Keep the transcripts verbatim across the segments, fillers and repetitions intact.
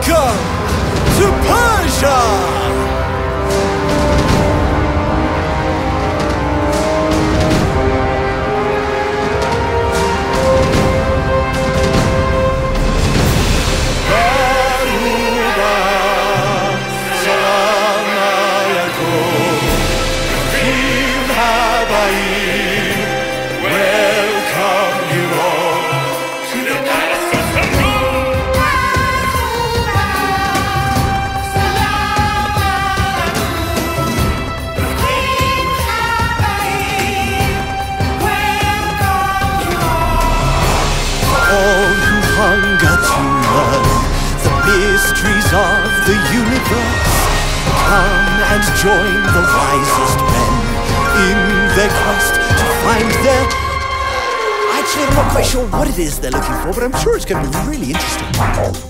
Welcome to Persia! Hunger to learn the mysteries of the universe. Come and join the wisest men in their quest to find their... Actually, I'm not quite sure what it is they're looking for, but I'm sure it's going to be really interesting.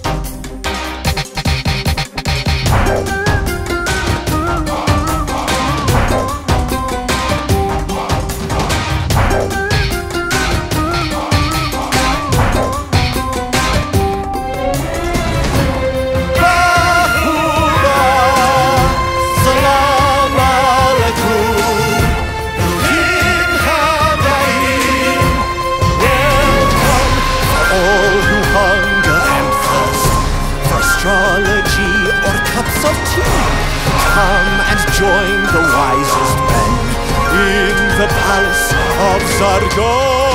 Astrology or cups of tea, come and join the wisest men in the palace of Zargon.